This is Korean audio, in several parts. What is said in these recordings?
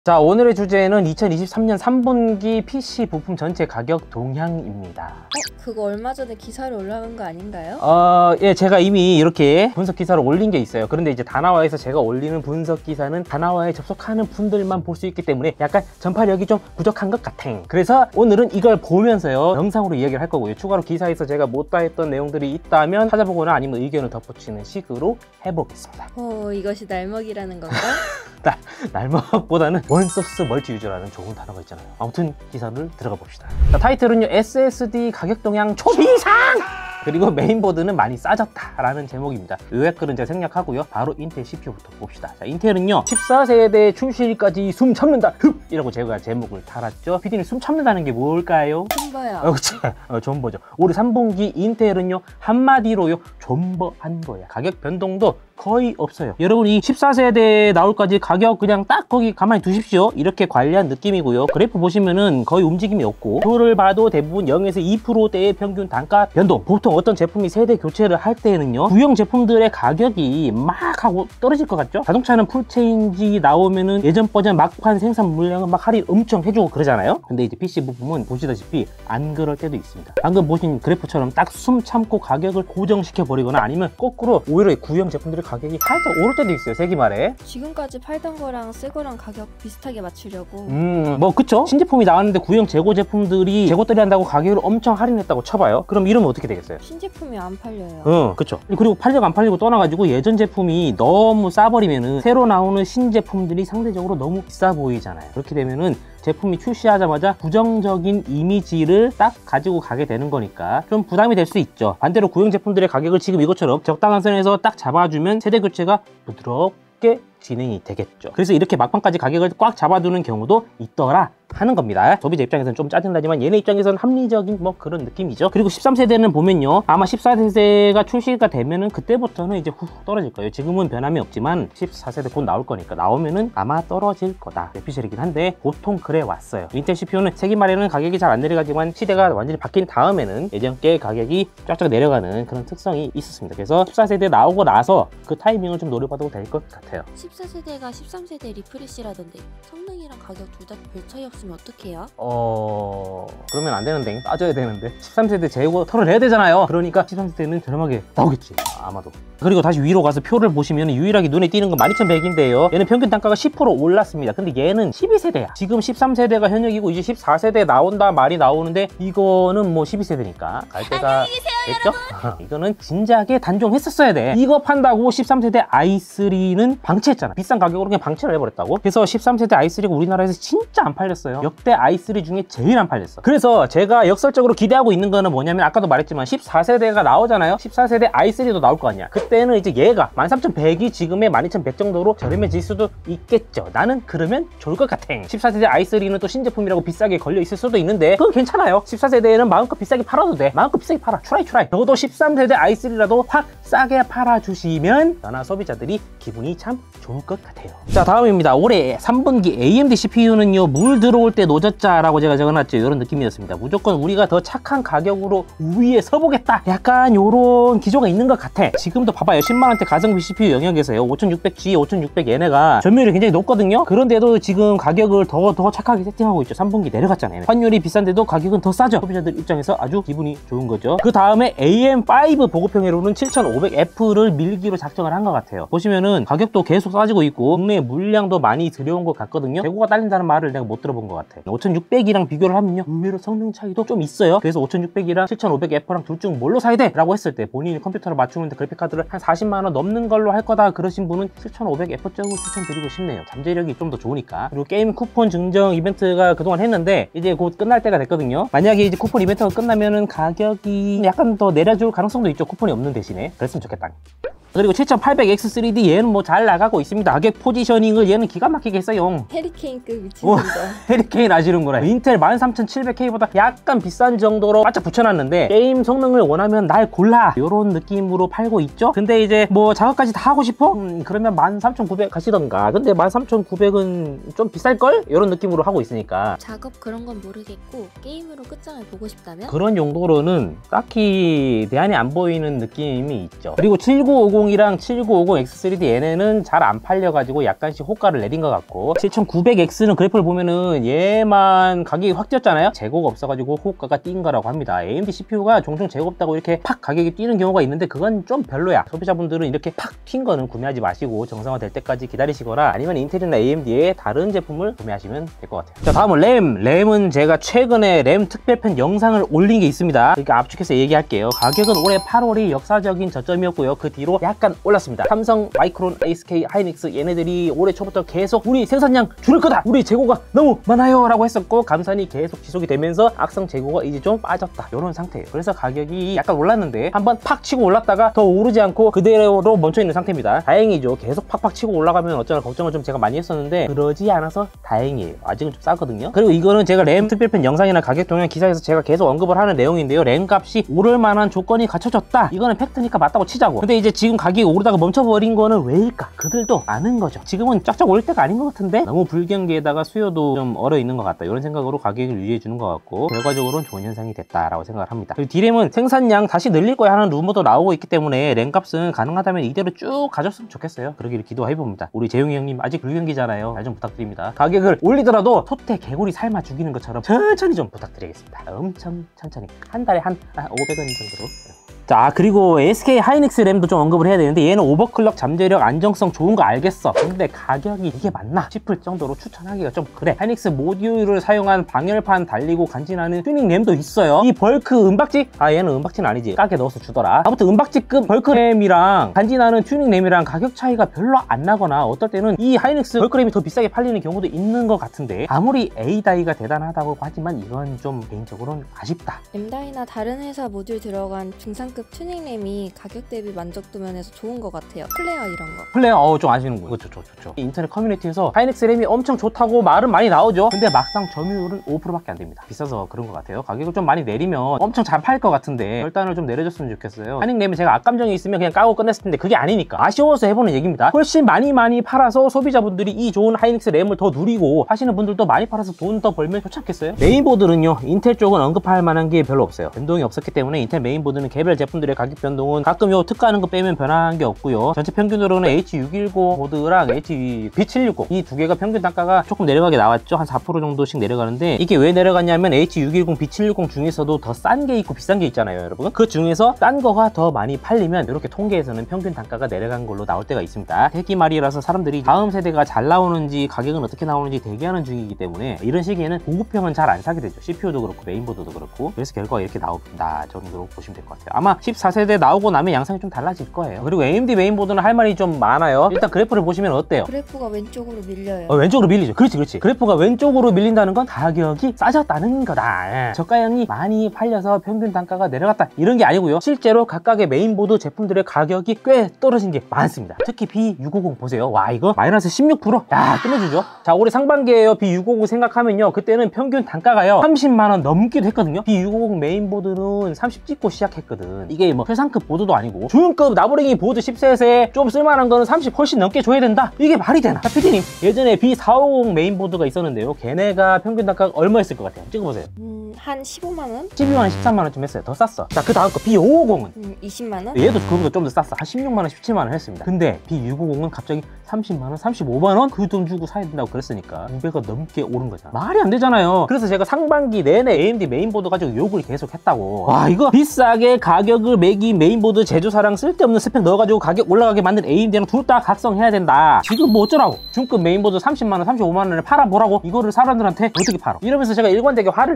자, 오늘의 주제는 2023년 3분기 PC 부품 전체 가격 동향입니다. 그거 얼마 전에 기사로 올라온 거 아닌가요? 예, 제가 이미 이렇게 분석 기사를 올린 게 있어요. 그런데 이제 다나와에서 제가 올리는 분석 기사는 다나와에 접속하는 분들만 볼 수 있기 때문에 약간 전파력이 좀 부족한 것 같아. 그래서 오늘은 이걸 보면서요, 영상으로 이야기를 할 거고요. 추가로 기사에서 제가 못다 했던 내용들이 있다면 찾아보거나 아니면 의견을 덧붙이는 식으로 해보겠습니다. 이것이 날먹이라는 건가? 날먹보다는 원소스 멀티 유저라는 좋은 단어가 있잖아요. 아무튼 기사를 들어가 봅시다. 자, 타이틀은요, SSD 가격 동향 초비상! 그리고 메인보드는 많이 싸졌다라는 제목입니다. 요약 글은 제가 생략하고요. 바로 인텔 CPU부터 봅시다. 자, 인텔은요, 14세대 출시까지 숨 참는다! 이라고 제가 제목을 달았죠. PD는 숨 참는다는 게 뭘까요? 존버요. 그치. 존버죠. 올해 3분기 인텔은요, 한마디로요, 존버한 거야. 가격 변동도 거의 없어요. 여러분, 이 14세대 나올까지 가격 그냥 딱 거기 가만히 두십시오. 이렇게 관리한 느낌이고요. 그래프 보시면은 거의 움직임이 없고, 표를 봐도 대부분 0에서 2%대의 평균 단가 변동. 보통 어떤 제품이 세대 교체를 할 때는요, 구형 제품들의 가격이 막 하고 떨어질 것 같죠? 자동차는 풀체인지 나오면은 예전 버전 막판 생산 물량은 막 할인 엄청 해주고 그러잖아요. 근데 이제 PC 부품은 보시다시피 안 그럴 때도 있습니다. 방금 보신 그래프처럼 딱 숨 참고 가격을 고정시켜 버리거나 아니면 거꾸로 오히려 구형 제품들의 가격이 살짝 오를 때도 있어요. 세기 말에. 지금까지 팔던 거랑 새 거랑 가격 비슷하게 맞추려고. 뭐 그쵸? 신제품이 나왔는데 구형 재고 제품들이 재고떨이 한다고 가격을 엄청 할인했다고 쳐봐요. 그럼 이러면 어떻게 되겠어요? 신제품이 안 팔려요. 그쵸. 그리고 팔리고 안 팔리고 떠나가지고 예전 제품이 너무 싸버리면은 새로 나오는 신제품들이 상대적으로 너무 비싸 보이잖아요. 그렇게 되면은 제품이 출시하자마자 부정적인 이미지를 딱 가지고 가게 되는 거니까 좀 부담이 될 수 있죠. 반대로 구형 제품들의 가격을 지금 이것처럼 적당한 선에서 딱 잡아주면 세대 교체가 부드럽게 진행이 되겠죠. 그래서 이렇게 막판까지 가격을 꽉 잡아두는 경우도 있더라 하는 겁니다. 소비자 입장에서는 좀 짜증나지만 얘네 입장에서는 합리적인 뭐 그런 느낌이죠. 그리고 13세대는 보면요, 아마 14세대가 출시가 되면은 그때부터는 이제 후 떨어질 거예요. 지금은 변함이 없지만 14세대 곧 나올 거니까 나오면은 아마 떨어질 거다. 내피셜이긴 한데 보통 그래 왔어요. 인텔 CPU는 세기 말에는 가격이 잘 안 내려가지만 시대가 완전히 바뀐 다음에는 예전께 가격이 쫙쫙 내려가는 그런 특성이 있었습니다. 그래서 14세대 나오고 나서 그 타이밍을 좀 노려봐도 될 것 같아요. 14세대가 13세대 리프레시라던데 성능이랑 가격 둘 다 별 차이 없으면 어떡해요? 그러면 안 되는데, 빠져야 되는데 13세대 재고 털어내야 되잖아요. 그러니까 13세대는 저렴하게 나오겠지, 아마도. 그리고 다시 위로 가서 표를 보시면 유일하게 눈에 띄는 건 12100인데요 얘는 평균 단가가 10% 올랐습니다. 근데 얘는 12세대야 지금 13세대가 현역이고 이제 14세대 나온다 말이 나오는데 이거는 뭐 12세대니까 갈 때가 됐죠? 이거는 진작에 단종했었어야 돼. 이거 판다고 13세대 i3는 방치했잖아. 비싼 가격으로 그냥 방치를 해버렸다고. 그래서 13세대 i3가 우리나라에서 진짜 안 팔렸어요. 역대 i3 중에 제일 안 팔렸어. 그래서 제가 역설적으로 기대하고 있는 거는 뭐냐면, 아까도 말했지만 14세대가 나오잖아요. 14세대 i3도 나올 거 아니야. 그때는 이제 얘가 13100이 지금의 12100 정도로 저렴해질 수도 있겠죠. 나는 그러면 좋을 것 같아. 14세대 i3는 또 신제품이라고 비싸게 걸려 있을 수도 있는데 그건 괜찮아요. 14세대에는 마음껏 비싸게 팔아도 돼. 마음껏 비싸게 팔아. 트라이. 적어도 13세대 i3라도 확 싸게 팔아주시면 연하 소비자들이 기분이 참 좋을 것 같아요. 자, 다음입니다. 올해 3분기 AMD CPU는요, 물 들어올 때 노졌자라고 제가 적어놨죠. 이런 느낌이었습니다. 무조건 우리가 더 착한 가격으로 우위에 서보겠다, 약간 요런 기조가 있는 것 같아. 지금도 봐봐요. 10만원대 가성비 CPU 영역에서요, 5600G, 5600 얘네가 점유율이 굉장히 높거든요. 그런데도 지금 가격을 더 착하게 세팅하고 있죠. 3분기 내려갔잖아요. 환율이 비싼데도 가격은 더 싸죠. 소비자들 입장에서 아주 기분이 좋은 거죠. 그 다음에 AM5 보급형으로는 7500F를 밀기로 작정을 한 것 같아요. 보시면은 가격도 계속 싸지고 있고 국내 물량도 많이 들여온 것 같거든요. 재고가 딸린다는 말을 내가 못 들어본 것 같아. 5600이랑 비교를 하면요, 의외로 성능 차이도 좀 있어요. 그래서 5600이랑 7500F랑 둘 중 뭘로 사야 돼? 라고 했을 때 본인이 컴퓨터를 맞추는데 그래픽카드를 한 40만원 넘는 걸로 할 거다 그러신 분은 7500F 쪽을 추천드리고 싶네요. 잠재력이 좀 더 좋으니까. 그리고 게임 쿠폰 증정 이벤트가 그동안 했는데 이제 곧 끝날 때가 됐거든요. 만약에 이제 쿠폰 이벤트가 끝나면은 가격이 약간 더 내려줄 가능성도 있죠. 쿠폰이 없는 대신에. 그랬으면 좋겠다. 그리고 7800X3D 얘는 뭐 잘 나가고 있습니다. 가격 포지셔닝을 얘는 기가 막히게 했어요. 해리케인급 미친놈이다. 헤드케인 아시는구나. 인텔 13700K보다 약간 비싼 정도로 바짝 붙여놨는데 게임 성능을 원하면 날 골라 이런 느낌으로 팔고 있죠. 근데 이제 뭐 작업까지 다 하고 싶어? 그러면 13900 가시던가. 근데 13900은 좀 비쌀걸? 이런 느낌으로 하고 있으니까 작업 그런 건 모르겠고 게임으로 끝장을 보고 싶다면? 그런 용도로는 딱히 대안이 안 보이는 느낌이 있죠. 그리고 7950이랑 7950X3D 얘네는 잘 안 팔려가지고 약간씩 호가를 내린 것 같고 7900X는 그래프를 보면은 얘만 가격이 확 뛰었잖아요. 재고가 없어가지고 호가가 뛴 거라고 합니다. AMD CPU가 종종 재고 없다고 이렇게 팍 가격이 뛰는 경우가 있는데 그건 좀 별로야. 소비자분들은 이렇게 팍 튄 거는 구매하지 마시고 정상화 될 때까지 기다리시거나 아니면 인텔이나 AMD의 다른 제품을 구매하시면 될 것 같아요. 자, 다음은 램은 제가 최근에 램 특별편 영상을 올린 게 있습니다. 그러니까 압축해서 얘기할게요. 가격은 올해 8월이 역사적인 저점이었고요. 그 뒤로 약간 올랐습니다. 삼성, 마이크론, SK 하이닉스 얘네들이 올해 초부터 계속 우리 생산량 줄일 거다, 우리 재고가 너무 많아요 라고 했었고 감산이 계속 지속이 되면서 악성 재고가 이제 좀 빠졌다 이런 상태예요. 그래서 가격이 약간 올랐는데 한번 팍 치고 올랐다가 더 오르지 않고 그대로 멈춰있는 상태입니다. 다행이죠. 계속 팍팍 치고 올라가면 어쩌나 걱정을 좀 제가 많이 했었는데 그러지 않아서 다행이에요. 아직은 좀 싸거든요. 그리고 이거는 제가 램 특별편 영상이나 가격 동향 기사에서 제가 계속 언급을 하는 내용인데요. 램 값이 오를 만한 조건이 갖춰졌다, 이거는 팩트니까 맞다고 치자고. 근데 이제 지금 가격이 오르다가 멈춰버린 거는 왜일까? 그들도 아는 거죠. 지금은 쫙쫙 올 때가 아닌 것 같은데 너무 불경기에다가 수요도 좀 얼어 있는 것 같다, 이런 생각으로 가격을 유지해 주는 것 같고 결과적으로는 좋은 현상이 됐다라고 생각을 합니다. 그리고 D램은 생산량 다시 늘릴 거야 하는 루머도 나오고 있기 때문에 램 값은 가능하다면 이대로 쭉 가졌으면 좋겠어요. 그러기를 기도해봅니다. 우리 재용이 형님 아직 불경기잖아요. 잘 좀 부탁드립니다. 가격을 올리더라도 소태 개구리 삶아 죽이는 것처럼 천천히 좀 부탁드리겠습니다. 엄청 천천히, 한 달에 한 500원 정도로. 자, 그리고 SK 하이닉스 램도 좀 언급을 해야 되는데 얘는 오버클럭, 잠재력, 안정성 좋은 거 알겠어. 근데 가격이 이게 맞나 싶을 정도로 추천하기가 좀 그래. 하이닉스 모듈을 사용한 방열판 달리고 간지나는 튜닝 램도 있어요. 이 벌크 은박지? 얘는 은박지는 아니지, 까게 넣어서 주더라. 아무튼 은박지급 벌크 램이랑 간지나는 튜닝 램이랑 가격 차이가 별로 안 나거나 어떨 때는 이 하이닉스 벌크 램이 더 비싸게 팔리는 경우도 있는 것 같은데 아무리 A다이가 대단하다고 하지만 이건 좀 개인적으로는 아쉽다. 엠다이나 다른 회사 모듈 들어간 중상급 튜닝램이 가격 대비 만족도 면에서 좋은 것 같아요. 플레어 이런 거. 플레어 좀 아시는군요. 좋죠. 인터넷 커뮤니티에서 하이닉스 램이 엄청 좋다고 말은 많이 나오죠. 근데 막상 점유율은 5%밖에 안 됩니다. 비싸서 그런 것 같아요. 가격을 좀 많이 내리면 엄청 잘 팔 것 같은데 결단을 좀 내려줬으면 좋겠어요. 하이닉 램이 제가 악감정이 있으면 그냥 까고 끝냈을 텐데 그게 아니니까 아쉬워서 해보는 얘기입니다. 훨씬 많이 팔아서 소비자분들이 이 좋은 하이닉스 램을 더 누리고 하시는 분들도 많이 팔아서 돈 더 벌면 좋지 않겠어요? 메인보드는요, 인텔 쪽은 언급할 만한 게 별로 없어요. 변동이 없었기 때문에 인텔 메인보드는 개별 제품들의 가격 변동은 가끔 요 특가하는 거 빼면 변한 게 없고요. 전체 평균으로는 H610 보드랑 B760 이 두 개가 평균 단가가 조금 내려가게 나왔죠. 한 4% 정도씩 내려가는데 이게 왜 내려갔냐면 H610, B760 중에서도 더 싼 게 있고 비싼 게 있잖아요, 여러분. 그 중에서 싼 거가 더 많이 팔리면 이렇게 통계에서는 평균 단가가 내려간 걸로 나올 때가 있습니다. 대기 말이라서 사람들이 다음 세대가 잘 나오는지 가격은 어떻게 나오는지 대기하는 중이기 때문에 이런 시기에는 고급형은 잘 안 사게 되죠. CPU도 그렇고 메인보드도 그렇고. 그래서 결과가 이렇게 나온다 정도로 보시면 될 것 같아요. 아마 14세대 나오고 나면 양상이 좀 달라질 거예요. 그리고 AMD 메인보드는 할 말이 좀 많아요. 일단 그래프를 보시면 어때요? 그래프가 왼쪽으로 밀려요. 왼쪽으로 밀리죠. 그렇지. 그래프가 왼쪽으로 밀린다는 건 가격이 싸졌다는 거다. 저가형이 많이 팔려서 평균 단가가 내려갔다 이런 게 아니고요. 실제로 각각의 메인보드 제품들의 가격이 꽤 떨어진 게 많습니다. 특히 B650 보세요. 와, 이거 마이너스 16%? 야, 끝내주죠. 자, 올해 상반기에요. B650 생각하면요, 그때는 평균 단가가요 30만원 넘기도 했거든요. B650 메인보드는 30 찍고 시작했거든. 이게 뭐 최상급 보드도 아니고 중급 나부랭이 보드 10셋에 좀 쓸만한 거는 30 훨씬 넘게 줘야 된다, 이게 말이 되나? 자, PD님, 예전에 B450 메인보드가 있었는데요. 걔네가 평균 단가가 얼마였을 것 같아요? 찍어보세요. 한 15만원? 12만원, 13만원쯤 했어요. 더 쌌어. 자, 그 다음 거 B550은 20만원? 얘도 그거보다 좀 더 쌌어. 한 16만원, 17만원 했습니다. 근데 B650은 갑자기 30만원, 35만원? 그 돈 주고 사야 된다고 그랬으니까 200원 넘게 오른 거잖아. 말이 안 되잖아요. 그래서 제가 상반기 내내 AMD 메인보드 가지고 욕을 계속 했다고. 와, 이거 비싸게 가격을 매긴 메인보드 제조사랑 쓸데없는 스펙 넣어가지고 가격 올라가게 만든 AMD랑 둘 다 각성해야 된다. 지금 뭐 어쩌라고? 중급 메인보드 30만원, 35만원을 팔아보라고? 이거를 사람들한테 어떻게 팔아? 이러면서 제가 일관되게 화를 냈는데요.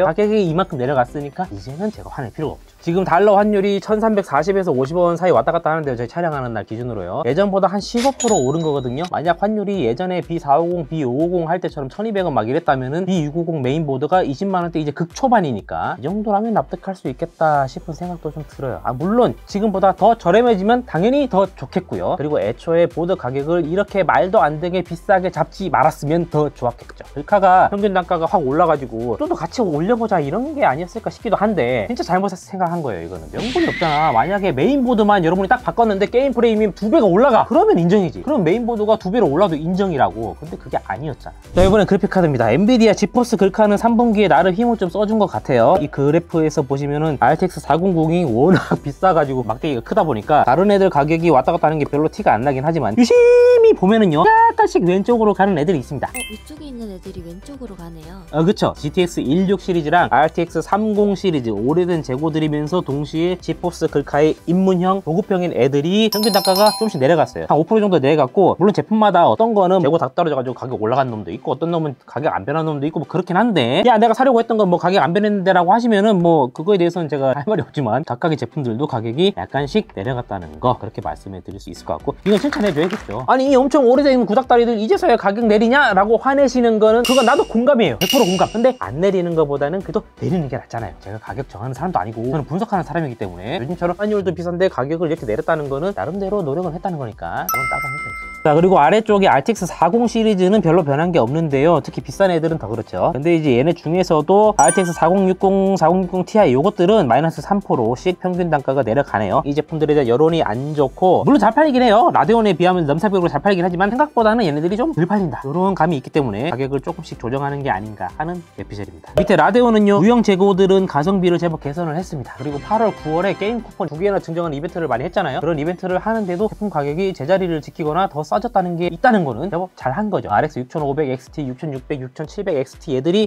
가격이 이만큼 내려갔으니까 이제는 제가 화낼 필요가 없죠. 지금 달러 환율이 1340에서 50원 사이 왔다 갔다 하는데요. 저희 촬영하는 날 기준으로요. 예전보다 한 15% 오른 거거든요. 만약 환율이 예전에 B450, B550 할 때처럼 1200원 막 이랬다면은 B650 메인보드가 20만원대 이제 극초반이니까 이 정도라면 납득할 수 있겠다 싶은 생각도 좀 들어요. 물론 지금보다 더 저렴해지면 당연히 더 좋겠고요. 그리고 애초에 보드 가격을 이렇게 말도 안 되게 비싸게 잡지 말았으면 더 좋았겠죠. 글카가 평균 단가가 확 올라가지고 좀 더 같이 올려보자 이런 게 아니었을까 싶기도 한데 진짜 잘못해서 생각한 거예요. 이거는 명분이 없잖아. 만약에 메인보드만 여러분이 딱 바꿨는데 게임 프레임이 2배가 올라가 그러면 인정이지. 그럼 메인보드가 2배로 올라도 인정이라고. 근데 그게 아니었잖아. 자, 이번엔 그래픽카드입니다. 엔비디아 지포스 글카는 3분기에 나름 힘을 좀 써준 것 같아요. 이 그래프에서 보시면은 RTX 4090이 워낙 비싸가지고 막대기가 크다 보니까 다른 애들 가격이 왔다 갔다 하는 게 별로 티가 안 나긴 하지만 유심히 보면은요 약간씩 왼쪽으로 가는 애들이 있습니다. 위쪽에 있는 애들이 왼쪽으로 가네요. 그쵸. GTX 16 시리즈랑 RTX 30 시리즈 오래된 재고들이면서 동시에 지포스 글카의 입문형 보급형인 애들이 평균 단가가 조금씩 내려갔어요. 한 5% 정도 내려갔고, 물론 제품마다 어떤 거는 재고 다 떨어져가지고 가격 올라간 놈도 있고 어떤 놈은 가격 안 변한 놈도 있고 뭐 그렇긴 한데, 야 내가 사려고 했던 건 뭐 가격 안 변했는데 라고 하시면은 뭐 그거에 대해서는 제가 할 말이 없지만 각각의 제품들도 가격이 약간씩 내려갔다는 거 그렇게 말씀해 드릴 수 있을 것 같고, 이건 칭찬해 줘야겠죠. 아니 이 엄청 오래된 구닥다리들 이제서야 가격 내리냐 라고 화내시는 거는 그건 나도 공감이에요. 100% 공감. 근데 안 내리는 것보다는 그래도 내리는 게 낫잖아요. 제가 가격 정하는 사람도 아니고 저는 분석하는 사람이기 때문에 요즘처럼 환율도 비싼데 가격을 이렇게 내렸다는 거는 나름대로 노력을 했다는 거니까 그건 따라하니까. 자, 그리고 아래쪽에 RTX 40 시리즈는 별로 변한 게 없는데요. 특히 비싼 애들은 더 그렇죠. 근데 이제 얘네 중에서도 RTX 4060, 4060 Ti 요것들은 마이너스 3%씩 평균 단가가 내려가네요. 이 제품들에 대한 여론이 안 좋고, 물론 잘 팔리긴 해요. 라데온에 비하면 넘사벽으로 잘 팔리긴 하지만 생각보다는 얘네들이 좀 덜 팔린다, 이런 감이 있기 때문에 가격을 조금씩 조정하는 게 아닌가 하는 에피셜입니다. 밑에 라데온은요, 유형 재고들은 가성비를 제법 개선을 했습니다. 그리고 8월, 9월에 게임 쿠폰 2개나 증정하는 이벤트를 많이 했잖아요. 그런 이벤트를 하는데도 제품 가격이 제자리를 지키거나 더 싸졌다는 게 있다는 거는 제법 잘한 거죠. RX 6500 XT, 6600, 6700 XT 얘들이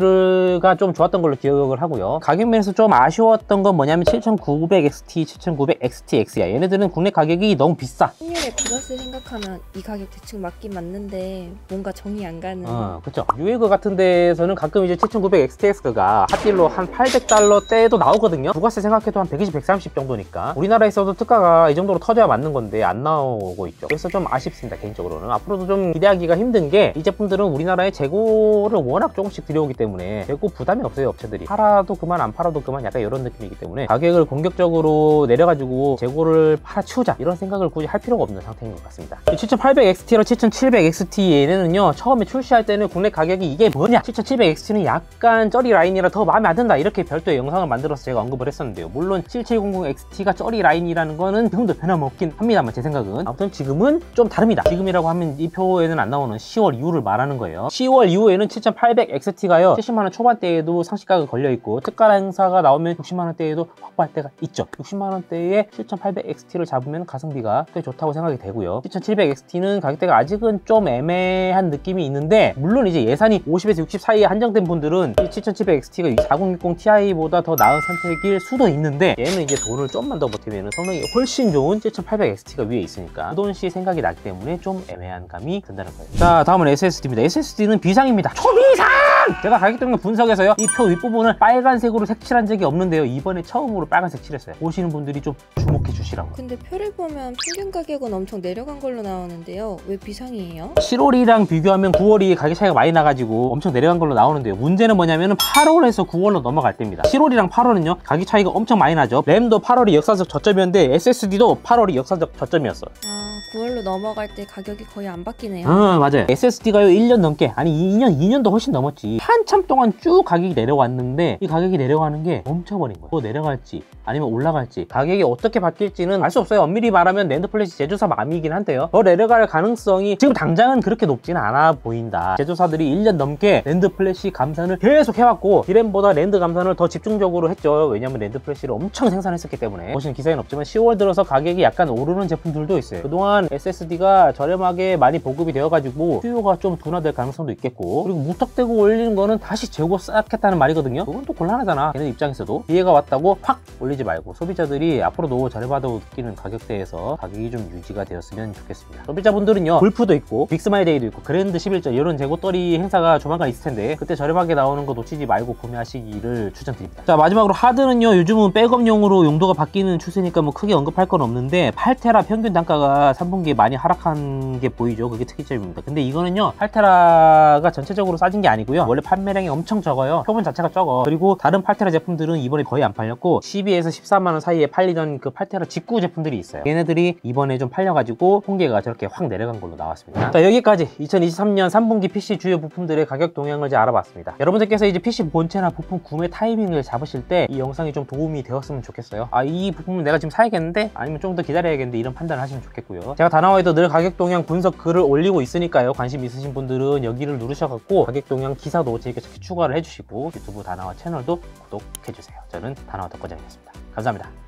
가성비가 좀 좋았던 걸로 기억을 하고요. 가격 면에서 좀 아쉬웠던 건 뭐냐면 7900 XT, 7900 XT X야. 얘네들은 국내 가격이 너무 비싸. 환율의 플러스 생각하면 이 가격 대충 맞긴 맞는데 뭔가 정이 안 가는. 그쵸. 유에그 같은 데에서는 가끔 이제 7900 XTX가 핫딜로 한 800달러대도 나오거든요. 부가세 생각해도 한 120, 130 정도니까 우리나라에서도 특가가 이 정도로 터져야 맞는 건데 안 나오고 있죠. 그래서 좀 아쉽습니다. 개인적으로는 앞으로도 좀 기대하기가 힘든 게, 이 제품들은 우리나라에 재고를 워낙 조금씩 들여오기 때문에 재고 부담이 없어요. 업체들이 팔아도 그만 안 팔아도 그만 약간 이런 느낌이기 때문에 가격을 공격적으로 내려가지고 재고를 팔아치우자 이런 생각을 굳이 할 필요가 없는 상태인 것 같습니다. 7800 XT랑 7700 XT 얘네는요, 처음에 출시할 때는 국내 가격이 이게 뭐냐, 7700 XT는 약간 쩌리 라인이라 더 마음에 안 든다 이렇게 별도의 영상을 만들어서 제가 언급을 했었는데요. 물론 7700 XT가 쩌리 라인이라는 거는 지금도 변함없긴 합니다만, 제 생각은 아무튼 지금은 좀 다릅니다. 지금이라고 하면 이 표에는 안 나오는 10월 이후를 말하는 거예요. 10월 이후에는 7800 XT가요 70만원 초반대에도 상시가가 걸려있고, 특가 행사가 나오면 60만원대에도 확보할 때가 있죠. 60만원대에 7800 XT를 잡으면 가성비가 꽤 좋다고 생각이 되고요. 7700 XT는 가격대가 아직은 좀 애매한 느낌이 있는데, 물론 이제 예산이 50에서 60 사이에 한정된 분들은 이 7700 XT가 4060 Ti보다 더 나은 선택일 수도 있는데, 얘는 이제 돈을 좀만 더 버티면 성능이 훨씬 좋은 7800 XT가 위에 있으니까 그 돈씨 생각이 나기 때문에 좀 애매한 감이 든다는 거예요. 자, 다음은 SSD입니다. SSD는 비상입니다. 초비상! 제가 가격 등급 분석에서요, 이 표 윗부분을 빨간색으로 색칠한 적이 없는데요, 이번에 처음으로 빨간색 칠했어요. 보시는 분들이 좀 주목해 주시라고. 근데 표를 보면 평균 가격은 엄청 내려간 걸로 나오는데요. 왜 비상이에요? 7월이랑 비교하면 9월이 가격 차이가 많이 나가지고 엄청 내려간 걸로 나오는데요. 문제는 뭐냐면 8월에서 9월로 넘어갈 때입니다. 7월이랑 8월은요 가격 차이가 엄청 많이 나죠. 램도 8월이 역사적 저점이었는데 SSD도 8월이 역사적 저점이었어요. 9월로 넘어갈 때 가격이 거의 안 바뀌네요. 맞아요. SSD가요 1년 넘게, 아니 2년도 훨씬 넘었지. 한참 동안 쭉 가격이 내려왔는데 이 가격이 내려가는 게 멈춰버린 거예요. 또 내려갈지 아니면 올라갈지 가격이 어떻게 바뀔지는 알 수 없어요. 엄밀히 말하면 낸드 플래시 제조사 맘이긴 한데요, 더 내려갈 가능성이 지금 당장은 그렇게 높지는 않아 보인다. 제조사들이 1년 넘게 낸드 플래시 감산을 계속 해왔고, 디램보다 랜드 감산을 더 집중적으로 했죠. 왜냐면 랜드 플래시를 엄청 생산했었기 때문에. 보시는 기사에는 없지만 10월 들어서 가격이 약간 오르는 제품들도 있어요. 그동안 SSD가 저렴하게 많이 보급이 되어가지고 수요가 좀 둔화될 가능성도 있겠고, 그리고 무턱대고 올리는 거는 다시 재고 쌓겠다는 말이거든요. 그건 또 곤란하잖아, 걔네 입장에서도. 기회가 왔다고 확 올리지 올리지 말고 소비자들이 앞으로도 저렴하다고 느끼는 가격대에서 가격이 좀 유지가 되었으면 좋겠습니다. 소비자분들은요, 골프도 있고 빅스마일데이도 있고 그랜드 11절 이런 재고떨이 행사가 조만간 있을 텐데 그때 저렴하게 나오는 거 놓치지 말고 구매하시기를 추천드립니다. 자, 마지막으로 하드는요, 요즘은 백업용으로 용도가 바뀌는 추세니까 뭐 크게 언급할 건 없는데 8테라 평균 단가가 3분기에 많이 하락한 게 보이죠. 그게 특이점입니다. 근데 이거는요, 8테라가 전체적으로 싸진 게 아니고요, 원래 판매량이 엄청 적어요. 표본 자체가 적어. 그리고 다른 8테라 제품들은 이번에 거의 안 팔렸고 12에서 14만원 사이에 팔리던 그 8테라 직구 제품들이 있어요. 얘네들이 이번에 좀 팔려가지고 통계가 저렇게 확 내려간 걸로 나왔습니다. 자, 여기까지 2023년 3분기 PC 주요 부품들의 가격 동향을 이제 알아봤습니다. 여러분들께서 이제 PC 본체나 부품 구매 타이밍을 잡으실 때 이 영상이 좀 도움이 되었으면 좋겠어요. 아, 이 부품은 내가 지금 사야겠는데 아니면 좀 더 기다려야겠는데 이런 판단을 하시면 좋겠고요. 제가 다나와에도 늘 가격 동향 분석 글을 올리고 있으니까요, 관심 있으신 분들은 여기를 누르셔갖고 가격 동향 기사도 재밌게 추가를 해주시고 유튜브 다나와 채널도 구독해주세요. 저는 다나와 덕거장이었습니다. 감사합니다.